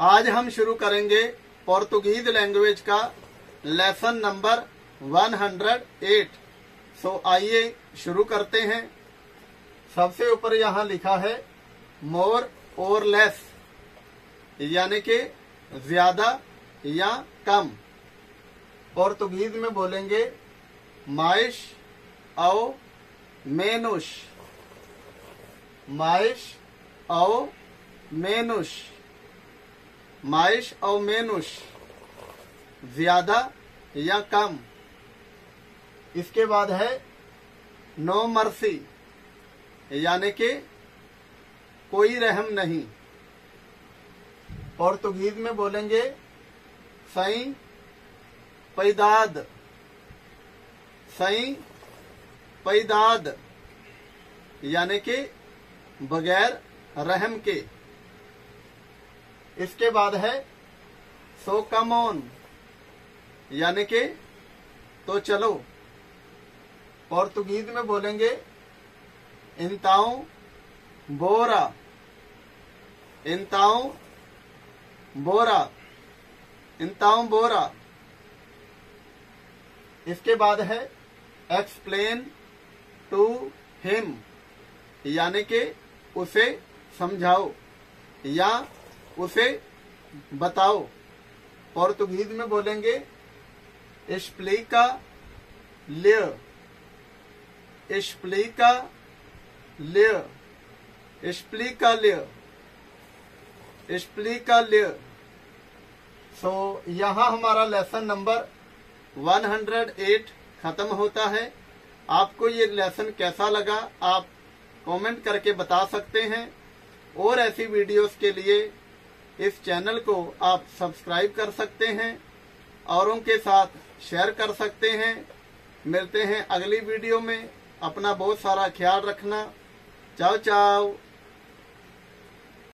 आज हम शुरू करेंगे पोर्तुगीज लैंग्वेज का लेसन नंबर 108। सो आइए शुरू करते हैं। सबसे ऊपर यहाँ लिखा है मोर और लेस, यानी कि ज्यादा या कम। पोर्तुगीज में बोलेंगे माइश औ मेनुश, माइश औ मेनुश, माइश और मेनुश, ज्यादा या कम। इसके बाद है नो मर्सी, यानी कि कोई रहम नहीं। पोर्तुगीज में बोलेंगे सही पैदाद, सही पैदाद, यानी कि बगैर रहम के। इसके बाद है सो कम ऑन, यानी कि तो चलो। पोर्तुगीज में बोलेंगे इंताऊ बोरा, इंताऊ बोरा, इंताऊ बोरा। इसके बाद है एक्सप्लेन टू हिम, यानी कि उसे समझाओ या उसे बताओ। पोर्तुगीज में बोलेंगे एक्सप्लिका ले, एक्सप्लिका ले, एक्सप्लिका ले, एक्सप्लिका ले। सो यहाँ हमारा लेसन नंबर 108 खत्म होता है। आपको ये लेसन कैसा लगा आप कमेंट करके बता सकते हैं, और ऐसी वीडियोस के लिए इस चैनल को आप सब्सक्राइब कर सकते हैं, औरों के साथ शेयर कर सकते हैं। मिलते हैं अगली वीडियो में। अपना बहुत सारा ख्याल रखना। चाओ चाओ।